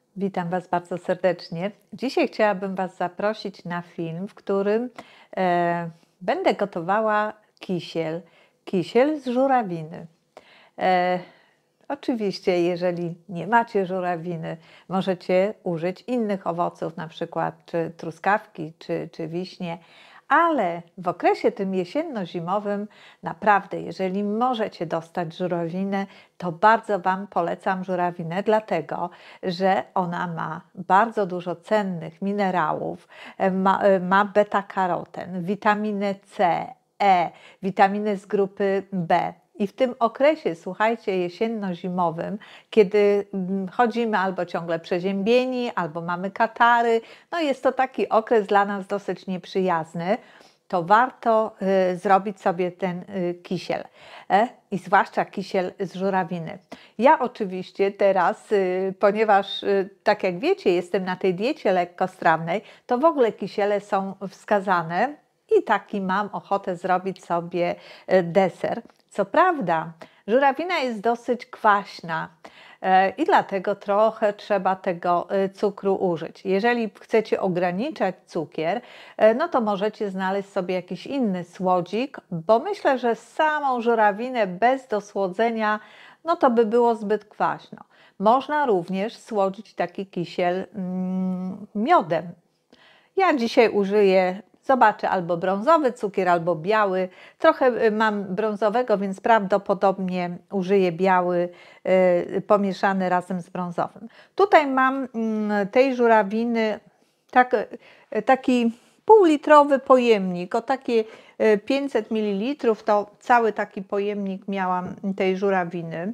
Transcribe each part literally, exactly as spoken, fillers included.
Witam Was bardzo serdecznie. Dzisiaj chciałabym Was zaprosić na film, w którym e, będę gotowała kisiel. Kisiel z żurawiny. E, oczywiście, jeżeli nie macie żurawiny, możecie użyć innych owoców, na przykład czy truskawki, czy, czy wiśnie. Ale w okresie tym jesienno-zimowym naprawdę, jeżeli możecie dostać żurawinę, to bardzo Wam polecam żurawinę, dlatego że ona ma bardzo dużo cennych minerałów, ma, ma beta-karoten, witaminę C, E, witaminy z grupy B. I w tym okresie, słuchajcie, jesienno-zimowym, kiedy chodzimy albo ciągle przeziębieni, albo mamy katary, no jest to taki okres dla nas dosyć nieprzyjazny, to warto y, zrobić sobie ten y, kisiel. E, I zwłaszcza kisiel z żurawiny. Ja oczywiście teraz, y, ponieważ y, tak jak wiecie, jestem na tej diecie lekkostrawnej, to w ogóle kisiele są wskazane i taki mam ochotę zrobić sobie y, deser. Co prawda, żurawina jest dosyć kwaśna i dlatego trochę trzeba tego cukru użyć. Jeżeli chcecie ograniczać cukier, no to możecie znaleźć sobie jakiś inny słodzik, bo myślę, że samą żurawinę bez dosłodzenia, no to by było zbyt kwaśno. Można również słodzić taki kisiel mm, miodem. Ja dzisiaj użyję, zobaczę, albo brązowy cukier, albo biały. Trochę mam brązowego, więc prawdopodobnie użyję biały y, pomieszany razem z brązowym. Tutaj mam y, tej żurawiny tak, y, taki półlitrowy pojemnik, o takie y, pięćset mililitrów, to cały taki pojemnik miałam tej żurawiny.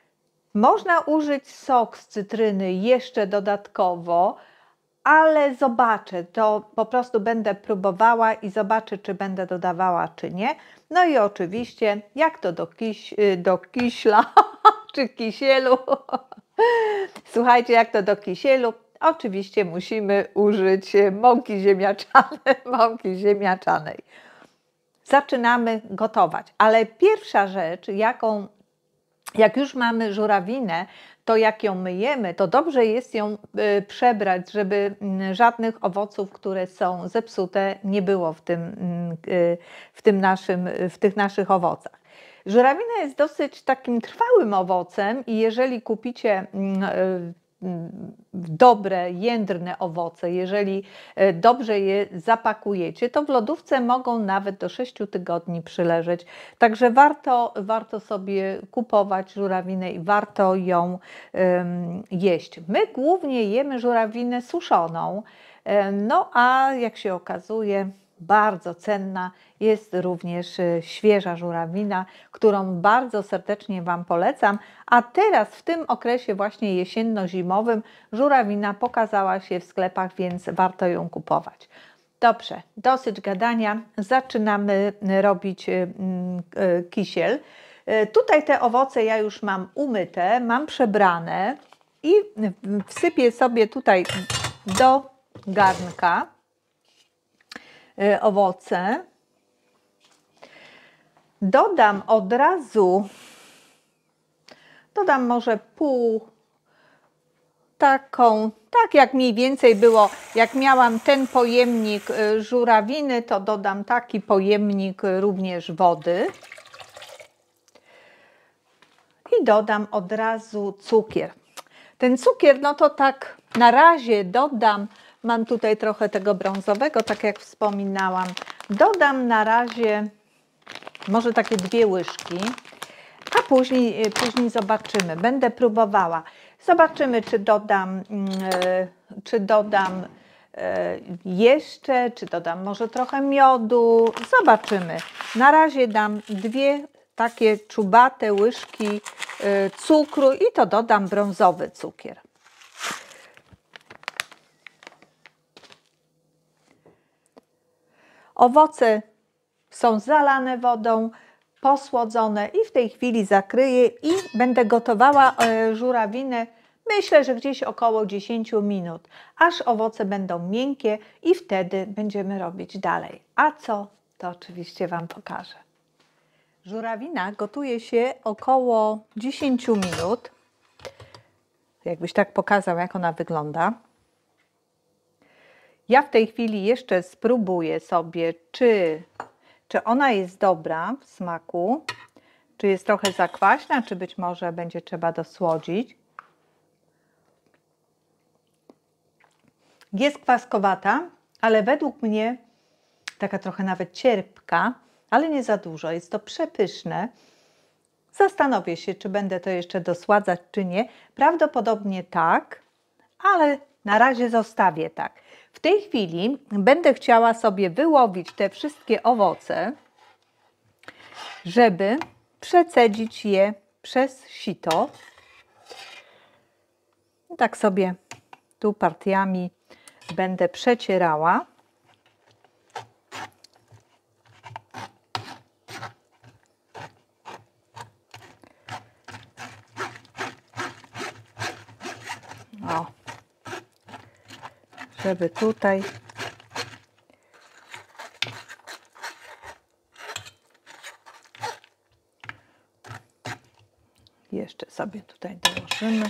Można użyć sok z cytryny jeszcze dodatkowo, ale zobaczę, to po prostu będę próbowała i zobaczę, czy będę dodawała, czy nie. No i oczywiście, jak to do, kiś, do kiśla, czy kisielu, słuchajcie, jak to do kisielu, oczywiście musimy użyć mąki ziemniaczanej, mąki ziemniaczanej. Zaczynamy gotować, ale pierwsza rzecz, jaką, jak już mamy żurawinę, to jak ją myjemy, to dobrze jest ją y, przebrać, żeby y, żadnych owoców, które są zepsute, nie było w, tym, y, w, tym naszym, w tych naszych owocach. Żurawina jest dosyć takim trwałym owocem i jeżeli kupicie y, dobre, jędrne owoce, jeżeli dobrze je zapakujecie, to w lodówce mogą nawet do sześciu tygodni przyleżeć. Także warto, warto sobie kupować żurawinę i warto ją um, jeść. My głównie jemy żurawinę suszoną, no a jak się okazuje, bardzo cenna jest również świeża żurawina, którą bardzo serdecznie Wam polecam. A teraz w tym okresie właśnie jesienno-zimowym żurawina pokazała się w sklepach, więc warto ją kupować. Dobrze, dosyć gadania. Zaczynamy robić kisiel. Tutaj te owoce ja już mam umyte, mam przebrane i wsypię sobie tutaj do garnka owoce. Dodam od razu, dodam może pół, taką, tak jak mniej więcej było, jak miałam ten pojemnik żurawiny, to dodam taki pojemnik również wody. I dodam od razu cukier. Ten cukier, no to tak na razie dodam, mam tutaj trochę tego brązowego, tak jak wspominałam. Dodam na razie może takie dwie łyżki, a później, później zobaczymy. Będę próbowała. Zobaczymy, czy dodam, czy dodam jeszcze, czy dodam może trochę miodu. Zobaczymy. Na razie dam dwie takie czubate łyżki cukru i to dodam brązowy cukier. Owoce są zalane wodą, posłodzone i w tej chwili zakryję i będę gotowała żurawinę, myślę, że gdzieś około dziesięć minut, aż owoce będą miękkie i wtedy będziemy robić dalej. A co? To oczywiście Wam pokażę. Żurawina gotuje się około dziesięć minut. jakbyś tak pokazał, jak ona wygląda. Ja w tej chwili jeszcze spróbuję sobie, czy, czy ona jest dobra w smaku, czy jest trochę zakwaśna, czy być może będzie trzeba dosłodzić. Jest kwaskowata, ale według mnie taka trochę nawet cierpka, ale nie za dużo. Jest to przepyszne. Zastanowię się, czy będę to jeszcze dosładzać, czy nie. Prawdopodobnie tak, ale na razie zostawię tak. W tej chwili będę chciała sobie wyłowić te wszystkie owoce, żeby przecedzić je przez sito. Tak sobie tu partiami będę przecierała. O, żeby tutaj jeszcze sobie tutaj dołożymy.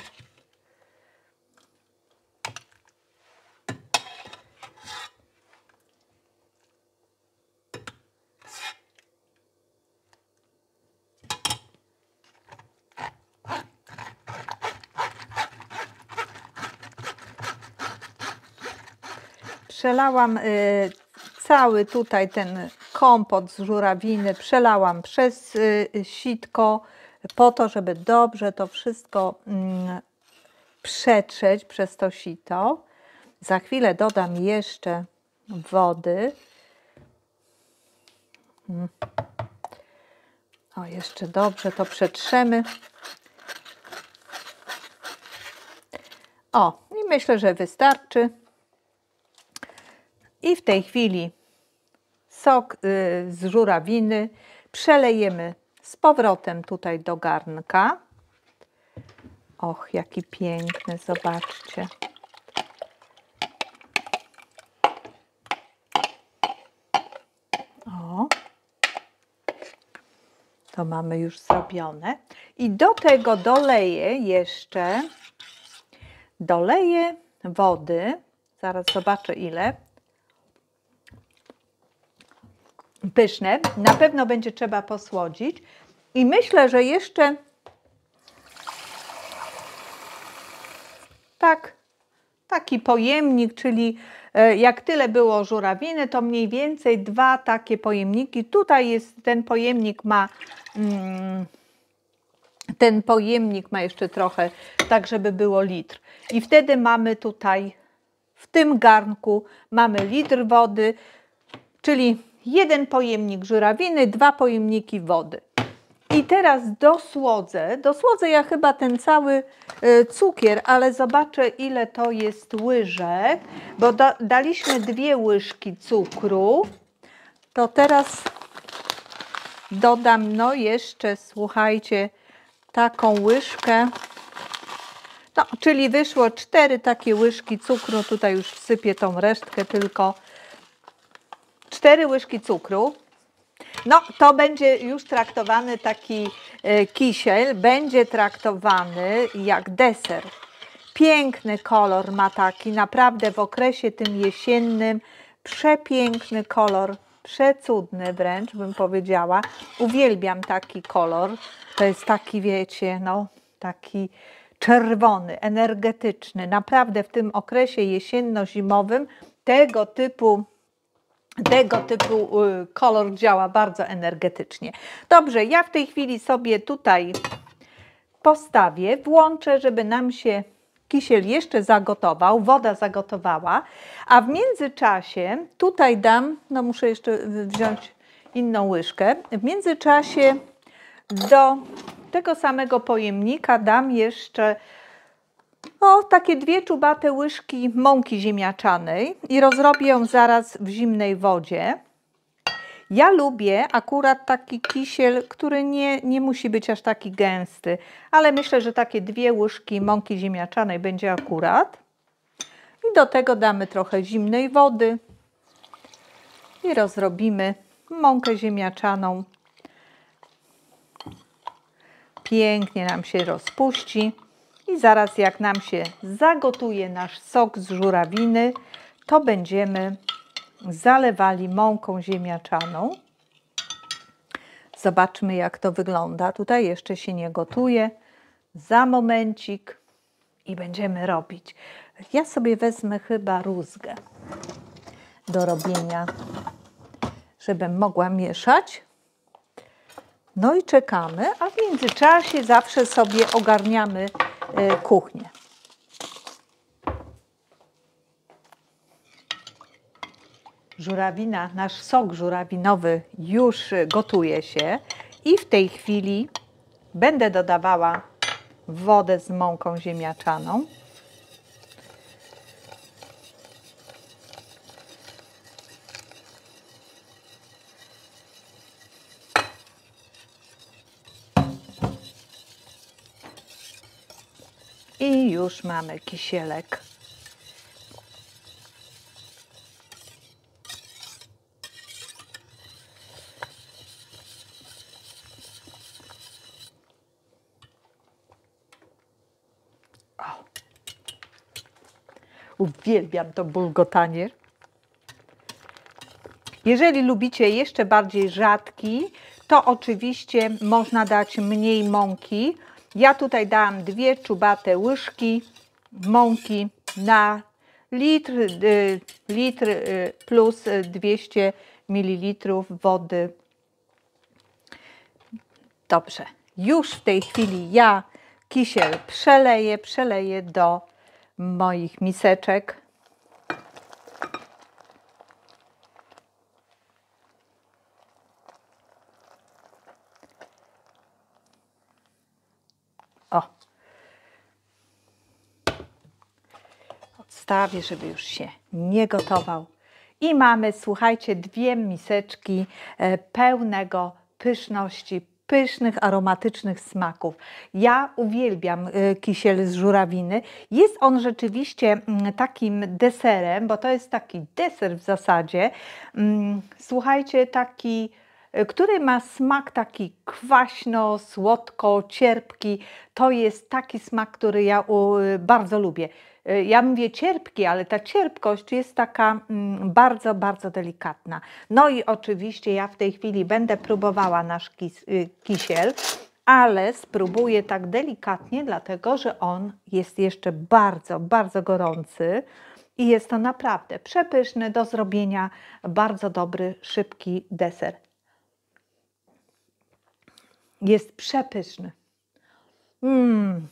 Przelałam y, cały tutaj ten kompot z żurawiny, przelałam przez y, sitko po to, żeby dobrze to wszystko y, przetrzeć przez to sito. Za chwilę dodam jeszcze wody. O, jeszcze dobrze to przetrzemy. O, i myślę, że wystarczy. I w tej chwili sok y, z żurawiny przelejemy z powrotem tutaj do garnka. Och, jaki piękny, zobaczcie. O, to mamy już zrobione. I do tego doleję jeszcze, doleję wody. Zaraz zobaczę ile. Pyszne. Na pewno będzie trzeba posłodzić. I myślę, że jeszcze tak, taki pojemnik, czyli jak tyle było żurawiny, to mniej więcej dwa takie pojemniki. Tutaj jest, ten pojemnik ma, mm, ten pojemnik ma jeszcze trochę, tak żeby było litr. I wtedy mamy tutaj, w tym garnku mamy litr wody, czyli jeden pojemnik żurawiny, dwa pojemniki wody. I teraz dosłodzę, dosłodzę ja chyba ten cały y, cukier, ale zobaczę ile to jest łyżek, bo da, daliśmy dwie łyżki cukru. To teraz dodam, no jeszcze, słuchajcie, taką łyżkę, no czyli wyszło cztery takie łyżki cukru, tutaj już wsypię tą resztkę tylko. cztery łyżki cukru. No, to będzie już traktowany taki e, kisiel, będzie traktowany jak deser. Piękny kolor ma taki, naprawdę w okresie tym jesiennym, przepiękny kolor, przecudny wręcz bym powiedziała. Uwielbiam taki kolor, to jest taki, wiecie, no, taki czerwony, energetyczny. Naprawdę w tym okresie jesienno-zimowym tego typu Tego typu kolor działa bardzo energetycznie. Dobrze, ja w tej chwili sobie tutaj postawię, włączę, żeby nam się kisiel jeszcze zagotował, woda zagotowała, a w międzyczasie tutaj dam, no muszę jeszcze wziąć inną łyżkę, w międzyczasie do tego samego pojemnika dam jeszcze o, takie dwie czubate łyżki mąki ziemniaczanej i rozrobię ją zaraz w zimnej wodzie. Ja lubię akurat taki kisiel, który nie, nie musi być aż taki gęsty, ale myślę, że takie dwie łyżki mąki ziemniaczanej będzie akurat. I do tego damy trochę zimnej wody i rozrobimy mąkę ziemniaczaną. Pięknie nam się rozpuści. I zaraz jak nam się zagotuje nasz sok z żurawiny, to będziemy zalewali mąką ziemniaczaną. Zobaczmy, jak to wygląda. Tutaj jeszcze się nie gotuje. Za momencik i będziemy robić. Ja sobie wezmę chyba rózgę do robienia, żebym mogła mieszać. No i czekamy, a w międzyczasie zawsze sobie ogarniamy y, kuchnię. Żurawina, nasz sok żurawinowy już gotuje się i w tej chwili będę dodawała wodę z mąką ziemniaczaną. I już mamy kisielek. O. Uwielbiam to bulgotanie. Jeżeli lubicie jeszcze bardziej rzadki, to oczywiście można dać mniej mąki. Ja tutaj dałam dwie czubate łyżki mąki na litr, y, litr y, plus dwieście mililitrów wody. Dobrze, już w tej chwili ja kisiel przeleję, przeleję do moich miseczek. O. Odstawię, żeby już się nie gotował. I mamy, słuchajcie, dwie miseczki pełnego pyszności, pysznych, aromatycznych smaków. Ja uwielbiam kisiel z żurawiny. Jest on rzeczywiście takim deserem, bo to jest taki deser w zasadzie. Słuchajcie, taki, który ma smak taki kwaśno, słodko, cierpki. To jest taki smak, który ja bardzo lubię. Ja mówię cierpki, ale ta cierpkość jest taka bardzo, bardzo delikatna. No i oczywiście ja w tej chwili będę próbowała nasz kis, kisiel, ale spróbuję tak delikatnie, dlatego że on jest jeszcze bardzo, bardzo gorący i jest to naprawdę przepyszny do zrobienia, bardzo dobry, szybki deser. Jest przepyszny. Mm.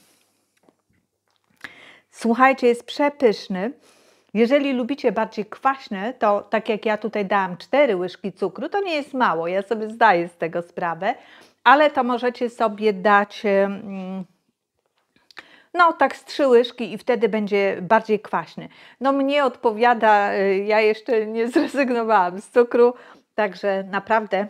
Słuchajcie, jest przepyszny. Jeżeli lubicie bardziej kwaśne, to tak jak ja tutaj dałam cztery łyżki cukru, to nie jest mało, ja sobie zdaję z tego sprawę, ale to możecie sobie dać no tak z trzy łyżki i wtedy będzie bardziej kwaśny. No mnie odpowiada, ja jeszcze nie zrezygnowałam z cukru, także naprawdę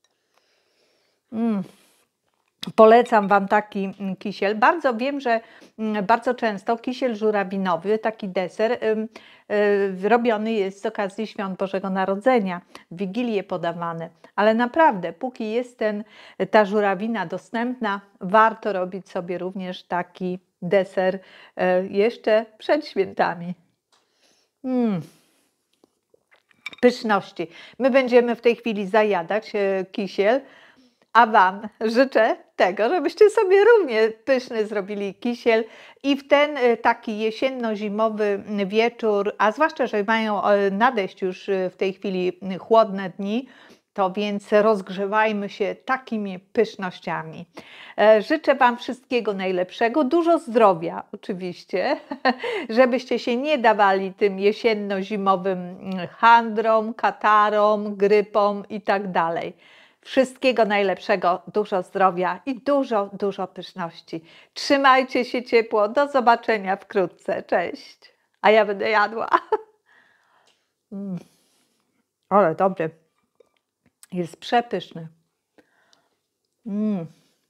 mm, polecam Wam taki kisiel. Bardzo wiem, że bardzo często kisiel żurawinowy, taki deser, y, y, robiony jest z okazji Świąt Bożego Narodzenia, w Wigilię podawany. Ale naprawdę, póki jest ten, ta żurawina dostępna, warto robić sobie również taki deser y, jeszcze przed świętami. Mm. Pyszności. My będziemy w tej chwili zajadać y, kisiel. A Wam życzę tego, żebyście sobie równie pyszny zrobili kisiel i w ten taki jesienno-zimowy wieczór, a zwłaszcza, że mają nadejść już w tej chwili chłodne dni, to więc rozgrzewajmy się takimi pysznościami. Życzę Wam wszystkiego najlepszego, dużo zdrowia oczywiście, żebyście się nie dawali tym jesienno-zimowym handrom, katarom, grypom i tak dalej. Wszystkiego najlepszego, dużo zdrowia i dużo, dużo pyszności. Trzymajcie się ciepło, do zobaczenia wkrótce, cześć. A ja będę jadła. Mm. Ale dobry. Jest przepyszny. Mm.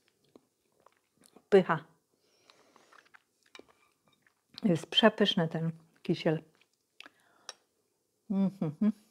Pycha. Jest przepyszny ten kisiel. Mm -hmm.